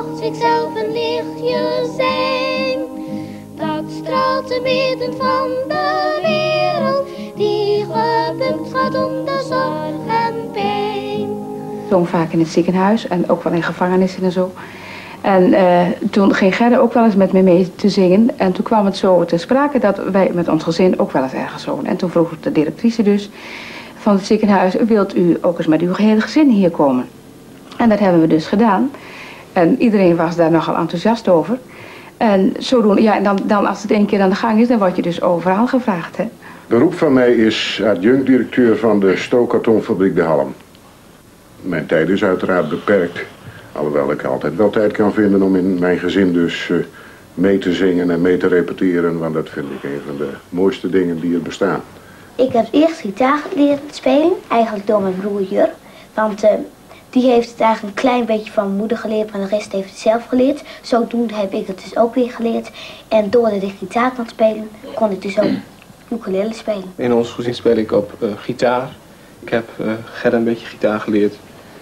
mocht zichzelf een lichtje zijn. Dat straalt te midden van de wereld, die gebukt gaat om de zorg en pijn. Toen vaak in het ziekenhuis en ook wel in gevangenissen en zo. En toen ging Gerda ook wel eens met me mee te zingen. En toen kwam het zo te sprake dat wij met ons gezin ook wel eens ergens zongen. En toen vroeg de directrice dus van het ziekenhuis: wilt u ook eens met uw hele gezin hier komen? En dat hebben we dus gedaan. En iedereen was daar nogal enthousiast over. En zodoende, ja, en dan als het 1 keer aan de gang is, dan word je dus overal gevraagd, hè. De beroep van mij is adjunct-directeur van de stookkartonfabriek De Halm. Mijn tijd is uiteraard beperkt. Alhoewel ik altijd wel tijd kan vinden om in mijn gezin dus mee te zingen en mee te repeteren. Want dat vind ik een van de mooiste dingen die er bestaan. Ik heb eerst gitaar leren spelen, eigenlijk door mijn broer Jur. Want die heeft het eigenlijk een klein beetje van mijn moeder geleerd, maar de rest heeft het zelf geleerd. Zodoende heb ik het dus ook weer geleerd. En doordat ik gitaar kon spelen, kon ik dus ook ukulele spelen. In ons gezin speel ik op gitaar. Ik heb Gerda een beetje gitaar geleerd.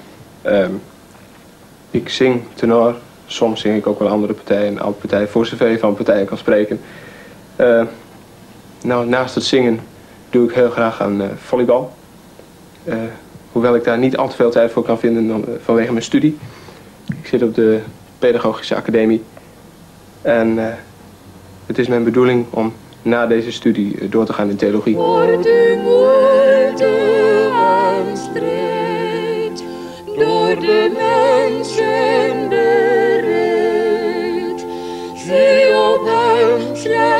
Ik zing tenor. Soms zing ik ook wel andere partijen. Een andere partij, voor zover je van partijen kan spreken. Nou, naast het zingen doe ik heel graag aan volleybal. Hoewel ik daar niet al te veel tijd voor kan vinden dan, vanwege mijn studie. Ik zit op de pedagogische academie. En het is mijn bedoeling om na deze studie door te gaan in theologie. Wordt u moeite en strijd door de mensen bereid, zie op hem slechts